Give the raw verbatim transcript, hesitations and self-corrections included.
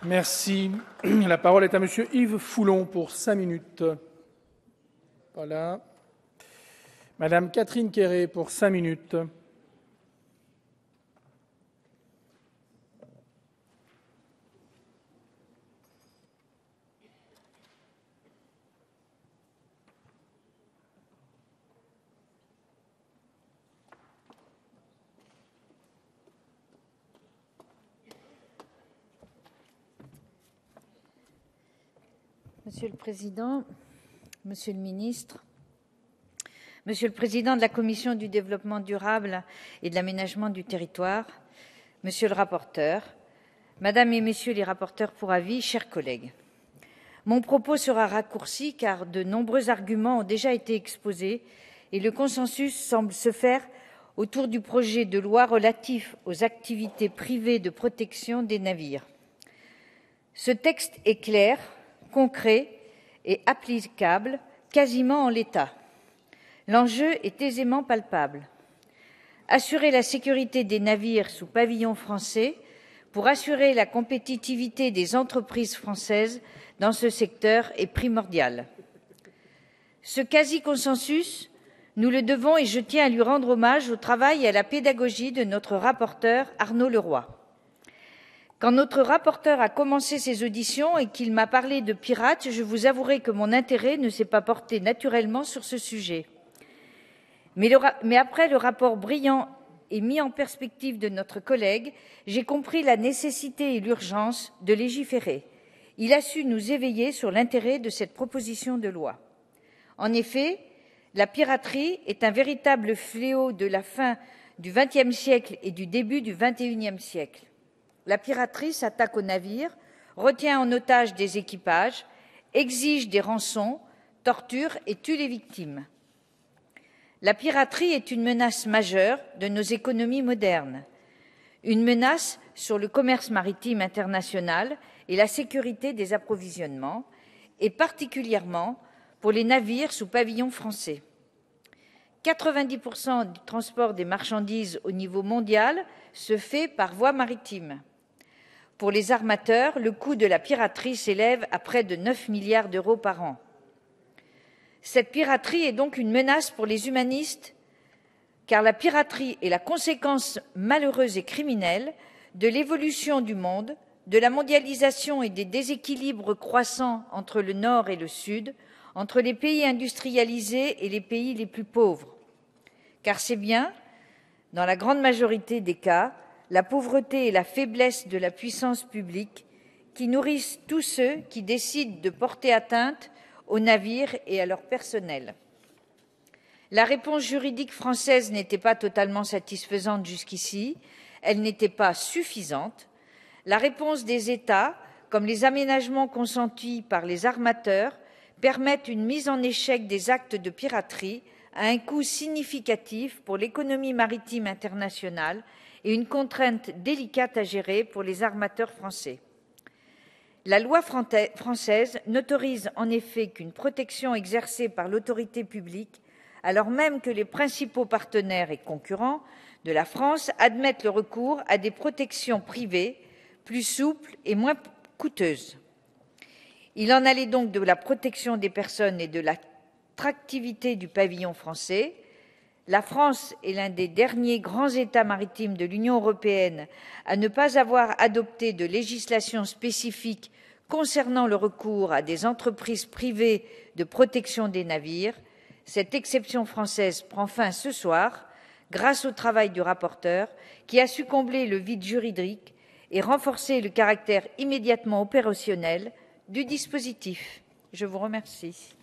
Merci. La parole est à Monsieur Yves Foulon pour cinq minutes. Voilà. Madame Catherine Quéré pour cinq minutes. Monsieur le Président, Monsieur le Ministre, Monsieur le Président de la Commission du développement durable et de l'aménagement du territoire, Monsieur le rapporteur, Madame et Messieurs les rapporteurs pour avis, chers collègues. Mon propos sera raccourci car de nombreux arguments ont déjà été exposés et le consensus semble se faire autour du projet de loi relatif aux activités privées de protection des navires. Ce texte est clair, concret et applicable quasiment en l'état. L'enjeu est aisément palpable. Assurer la sécurité des navires sous pavillon français pour assurer la compétitivité des entreprises françaises dans ce secteur est primordial. Ce quasi-consensus, nous le devons et je tiens à lui rendre hommage au travail et à la pédagogie de notre rapporteur Arnaud Leroy. Quand notre rapporteur a commencé ses auditions et qu'il m'a parlé de pirates, je vous avouerai que mon intérêt ne s'est pas porté naturellement sur ce sujet. Mais, le, mais après le rapport brillant et mis en perspective de notre collègue, j'ai compris la nécessité et l'urgence de légiférer. Il a su nous éveiller sur l'intérêt de cette proposition de loi. En effet, la piraterie est un véritable fléau de la fin du vingtième siècle et du début du vingt et unième siècle. La piraterie s'attaque aux navires, retient en otage des équipages, exige des rançons, torture et tue les victimes. La piraterie est une menace majeure de nos économies modernes, une menace sur le commerce maritime international et la sécurité des approvisionnements, et particulièrement pour les navires sous pavillon français. quatre-vingt-dix pour cent du transport des marchandises au niveau mondial se fait par voie maritime. Pour les armateurs, le coût de la piraterie s'élève à près de neuf milliards d'euros par an. Cette piraterie est donc une menace pour les humanistes, car la piraterie est la conséquence malheureuse et criminelle de l'évolution du monde, de la mondialisation et des déséquilibres croissants entre le Nord et le Sud, entre les pays industrialisés et les pays les plus pauvres. Car c'est bien, dans la grande majorité des cas, la pauvreté et la faiblesse de la puissance publique qui nourrissent tous ceux qui décident de porter atteinte aux navires et à leur personnel. La réponse juridique française n'était pas totalement satisfaisante jusqu'ici, elle n'était pas suffisante. La réponse des États, comme les aménagements consentis par les armateurs, permettent une mise en échec des actes de piraterie à un coût significatif pour l'économie maritime internationale et une contrainte délicate à gérer pour les armateurs français. La loi française n'autorise en effet qu'une protection exercée par l'autorité publique, alors même que les principaux partenaires et concurrents de la France admettent le recours à des protections privées plus souples et moins coûteuses. Il en allait donc de la protection des personnes et de l'attractivité du pavillon français. La France est l'un des derniers grands États maritimes de l'Union européenne à ne pas avoir adopté de législation spécifique concernant le recours à des entreprises privées de protection des navires. Cette exception française prend fin ce soir grâce au travail du rapporteur qui a su combler le vide juridique et renforcer le caractère immédiatement opérationnel du dispositif. Je vous remercie.